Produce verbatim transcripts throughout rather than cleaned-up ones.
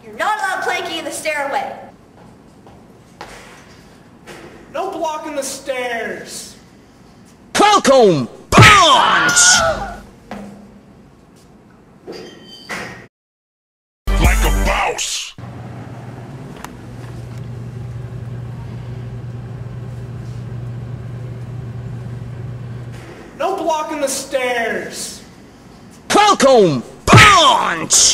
You're not allowed planking in the stairway. No blocking the stairs. Welcome, punch! Like a boss. No blocking the stairs. Welcome, punch!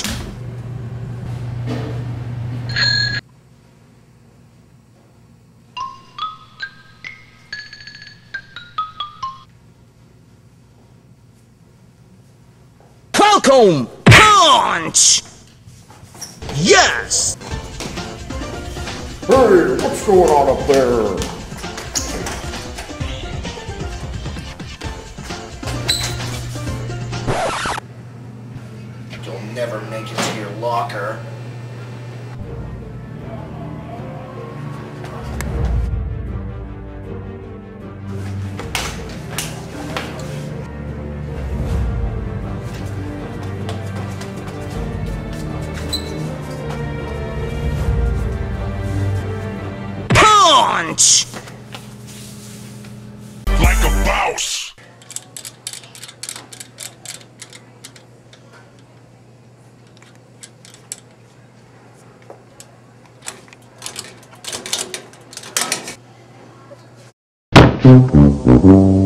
Welcome, punch! Yes! Hey, what's going on up there? You'll never make it to your locker. Punch! Like a boss. Thank you.